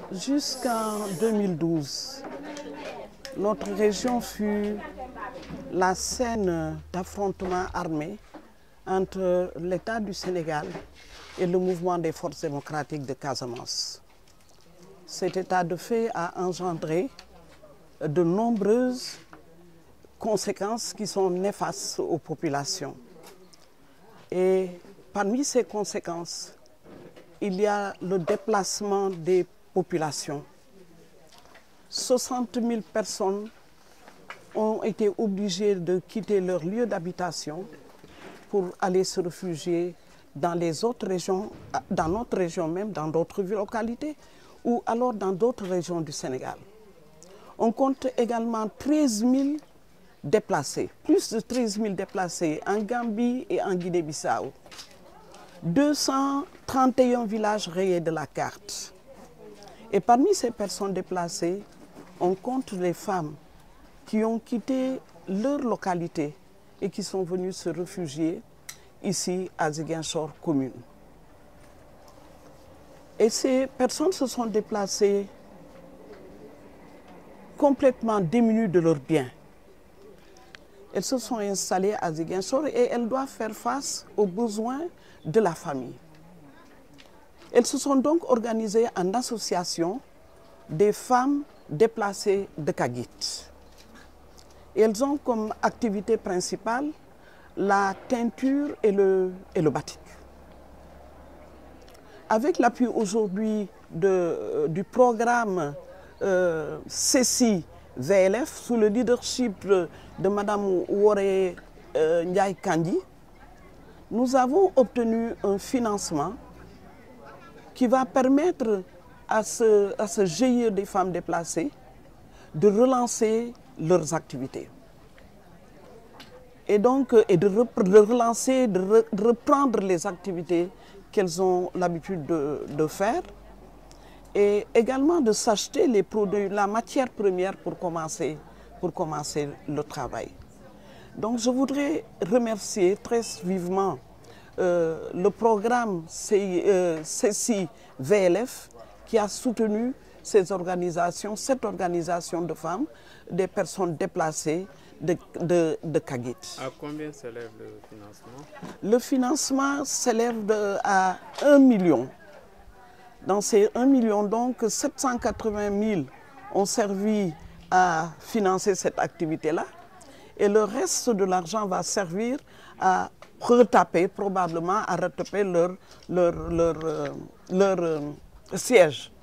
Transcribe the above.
Jusqu'en 2012, notre région fut la scène d'affrontements armés entre l'État du Sénégal et le mouvement des forces démocratiques de Casamance. Cet état de fait a engendré de nombreuses conséquences qui sont néfastes aux populations. Et parmi ces conséquences, il y a le déplacement des populations. 60 000 personnes ont été obligées de quitter leur lieu d'habitation pour aller se réfugier dans les autres régions, dans notre région même, dans d'autres localités, ou alors dans d'autres régions du Sénégal. On compte également 13 000 déplacés, plus de 13 000 déplacés en Gambie et en Guinée-Bissau. 231 villages rayés de la carte. Et parmi ces personnes déplacées, on compte les femmes qui ont quitté leur localité et qui sont venues se réfugier ici à Ziguinchor commune. Et ces personnes se sont déplacées complètement démunies de leurs biens. Elles se sont installées à Ziguinchor et elles doivent faire face aux besoins de la famille. Elles se sont donc organisées en association des femmes déplacées de Kagit. Elles ont comme activité principale la teinture et le batik. Avec l'appui aujourd'hui du programme CECI VLF, sous le leadership de Mme Wore Ndiaye Kandi, nous avons obtenu un financement qui va permettre à ce GIE des femmes déplacées de relancer leurs activités. Et donc, de reprendre les activités qu'elles ont l'habitude de faire, et également de s'acheter les produits, la matière première pour commencer le travail. Donc je voudrais remercier très vivement le programme CECI VLF qui a soutenu cette organisation de femmes, des personnes déplacées de Kagit. À combien s'élève le financement? Le financement s'élève à 1 million. Dans ces 1 million, donc, 780 000 ont servi à financer cette activité-là. Et le reste de l'argent va servir à probablement à retaper leur siège.